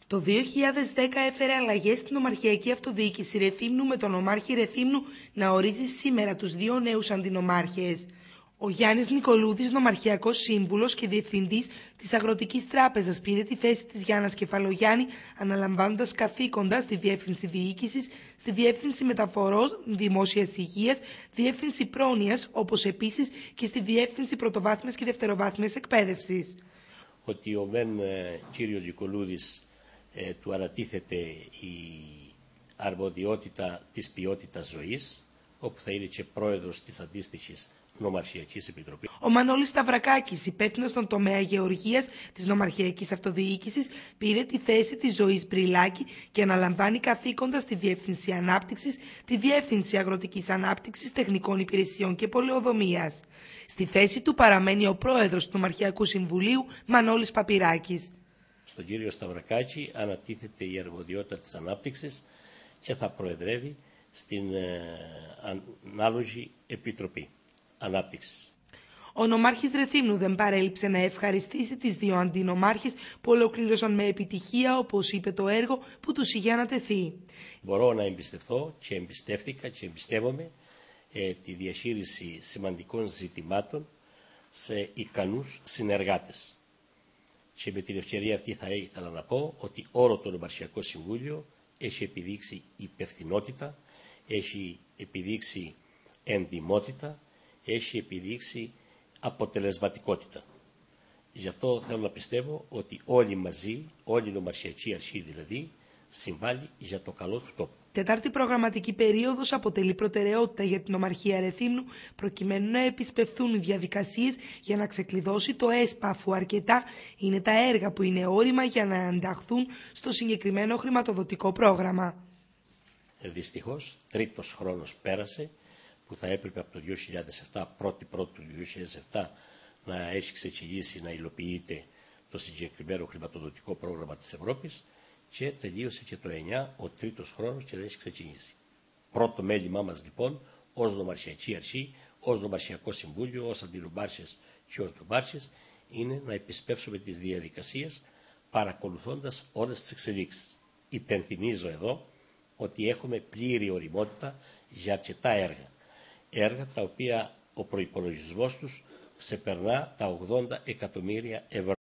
Το 2010 έφερε αλλαγές στην Νομαρχιακή Αυτοδιοίκηση Ρεθύμνου με τον νομάρχη Ρεθύμνου να ορίζει σήμερα τους δύο νέους αντινομάρχες. Ο Γιάννης Νικολούδης, νομαρχιακός σύμβουλος και διευθυντής της Αγροτικής Τράπεζας, πήρε τη θέση της Γιάννας Κεφαλογιάννη, αναλαμβάνοντας καθήκοντα στη Διεύθυνση Διοίκησης, στη Διεύθυνση Μεταφορών, Δημόσιας Υγείας, Διεύθυνση Πρόνοιας, όπως επίσης και στη Διεύθυνση Πρωτοβάθμιας και Δευτεροβάθμιας Εκπαίδευσης. Ότι ο κύριο Νικολούδης του ανατίθεται η αρμοδιότητα της ποιότητας ζωής, όπου θα είναι και πρόεδρος της αντίστοιχης Νομαρχιακής Επιτροπής. Ο Μανώλης Σταυρακάκης, υπεύθυνος στον τομέα γεωργίας της Νομαρχιακής Αυτοδιοίκησης, πήρε τη θέση της Ζωής Μπριλάκη και αναλαμβάνει καθήκοντα στη Διεύθυνση Ανάπτυξης, τη Διεύθυνση Αγροτικής Ανάπτυξης, Τεχνικών Υπηρεσιών και Πολεοδομίας. Στη θέση του παραμένει ο πρόεδρος του Νομαρχιακού Συμβουλίου, Μανώλης Παπυράκης. Στον κύριο Σταυρακάκη ανατίθεται η αρμοδιότητα της ανάπτυξης και θα προεδρεύει στην ανάλογη Επιτροπή Ανάπτυξης. Ο νομάρχης Ρεθύμνου δεν παρέλειψε να ευχαριστήσει τις δύο αντινομάρχες που ολοκλήρωσαν με επιτυχία, όπως είπε, το έργο που τους είχε ανατεθεί. Μπορώ να εμπιστευτώ και εμπιστεύτηκα και εμπιστεύομαι τη διαχείριση σημαντικών ζητημάτων σε ικανούς συνεργάτες. Και με την ευκαιρία αυτή θα ήθελα να πω ότι όλο το Νομαρχιακό Συμβούλιο έχει επιδείξει υπευθυνότητα, έχει επιδείξει εντιμότητα, έχει επιδείξει αποτελεσματικότητα. Γι' αυτό θέλω να πιστεύω ότι όλοι μαζί, όλη η Νομαρχιακή Αρχή δηλαδή, συμβάλλει για το καλό του τόπου. Τετάρτη προγραμματική περίοδος αποτελεί προτεραιότητα για την Νομαρχία Ρεθύμνου, προκειμένου να επισπευθούν οι διαδικασίες για να ξεκλειδώσει το ΕΣΠΑ, αφού αρκετά είναι τα έργα που είναι όρημα για να ενταχθούν στο συγκεκριμένο χρηματοδοτικό πρόγραμμα. Δυστυχώς, τρίτος χρόνος πέρασε, που θα έπρεπε από το 2007, 1η του 2007, να έχει ξεκινήσει να υλοποιείται το συγκεκριμένο χρηματοδοτικό πρόγραμμα της Ευρώπης, και τελείωσε και το 9 ο τρίτος χρόνος και δεν έχει ξεκινήσει. Πρώτο μέλημά μας λοιπόν, ως Νομαρχιακή Αρχή, ως Νομαρχιακό Συμβούλιο, ως αντινομάρχες και ως νομάρχες, είναι να επισπεύσουμε τις διαδικασίες παρακολουθώντας όλες τις εξελίξεις. Υπενθυμίζω εδώ ότι έχουμε πλήρη ωριμότητα για αρκετά έργα. Έργα τα οποία ο προϋπολογισμός τους ξεπερνά τα 80 εκατομμύρια ευρώ.